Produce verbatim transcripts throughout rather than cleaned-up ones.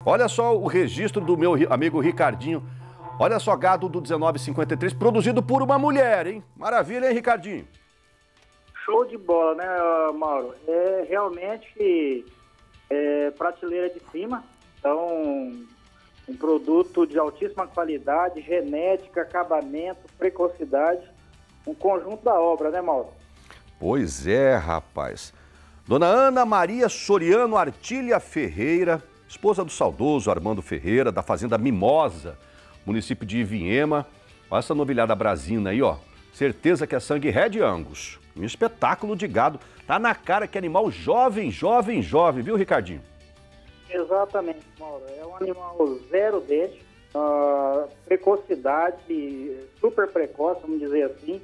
Olha só o registro do meu amigo Ricardinho. Olha só, gado do dezenove cinquenta e três, produzido por uma mulher, hein? Maravilha, hein, Ricardinho? Show de bola, né, Mauro? É realmente é, prateleira de cima. Então, um produto de altíssima qualidade, genética, acabamento, precocidade. Um conjunto da obra, né, Mauro? Pois é, rapaz. Dona Ana Maria Soriano Artilha Ferreira, esposa do saudoso Armando Ferreira, da fazenda Mimosa, município de Ivinhema. Olha essa novilhada brasina aí, ó. Certeza que é sangue Red Angus. Um espetáculo de gado. Tá na cara que é animal jovem, jovem, jovem, viu, Ricardinho? Exatamente, Mauro. É um animal zero dente, uh, precocidade, super precoce, vamos dizer assim.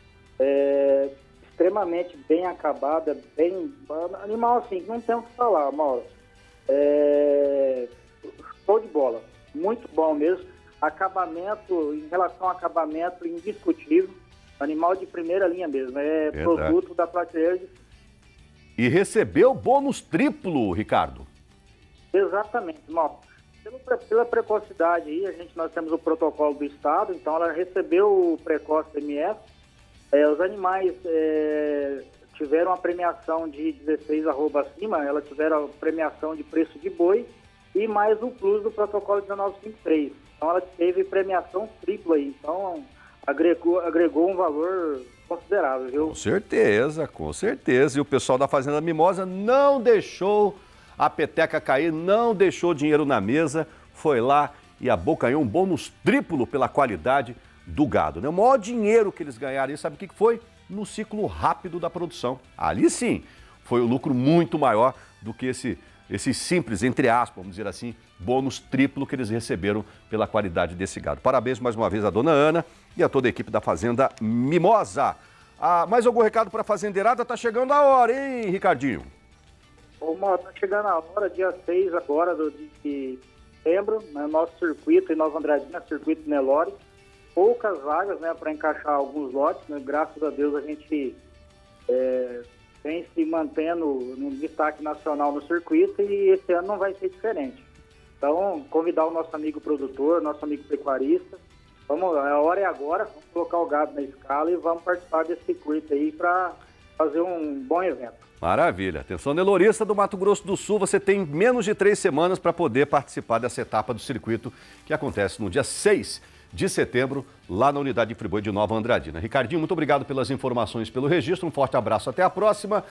É, extremamente bem acabada, bem... Animal assim, não tem o que falar, Mauro. É, show de bola. Muito bom mesmo. Acabamento, em relação ao acabamento, indiscutível. Animal de primeira linha mesmo. É Verdade. Produto da prateleira de... E recebeu bônus triplo, Ricardo. Exatamente, Mauro. Pela, pela precocidade aí, a gente, nós temos o protocolo do Estado, então ela recebeu o precoce M S. É, os animais é, tiveram a premiação de dezesseis arroba acima, ela tiveram a premiação de preço de boi e mais o plus do protocolo dezenove cinquenta e três. Então ela teve premiação tripla aí, então agregou, agregou um valor considerável, viu? Com certeza, com certeza. E o pessoal da Fazenda Mimosa não deixou a peteca cair, não deixou dinheiro na mesa, foi lá e abocanhou um bônus triplo pela qualidade do gado, né? O maior dinheiro que eles ganharam, sabe o que foi? No ciclo rápido da produção. Ali sim, foi o lucro muito maior do que esse, esse simples, entre aspas, vamos dizer assim, bônus triplo que eles receberam pela qualidade desse gado. Parabéns mais uma vez à dona Ana e a toda a equipe da Fazenda Mimosa. Ah, mais algum recado para a fazendeirada? Tá chegando a hora, hein, Ricardinho? Ô, Mauro, tá chegando a hora, dia seis agora do, de setembro, né, nosso circuito em Nova Andradina, circuito Nelore. Poucas vagas, né, para encaixar alguns lotes, né? Graças a Deus a gente é, vem se mantendo no destaque nacional no circuito e esse ano não vai ser diferente. Então, convidar o nosso amigo produtor, nosso amigo pecuarista, vamos, a hora é agora, vamos colocar o gado na escala e vamos participar desse circuito aí para fazer um bom evento. Maravilha. Atenção, nelorista do Mato Grosso do Sul, você tem menos de três semanas para poder participar dessa etapa do circuito que acontece no dia seis de setembro, lá na unidade de Friboi de Nova Andradina. Ricardinho, muito obrigado pelas informações, pelo registro, um forte abraço, até a próxima.